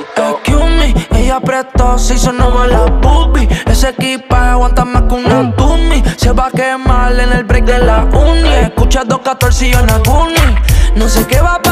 Excuse me, ella apretó, se hizo nueva la boobie. Ese equipaje aguanta más que una dummy. Se va a quemar en el break de la uni. Escucha 214 y yo en Aguni. No sé qué va a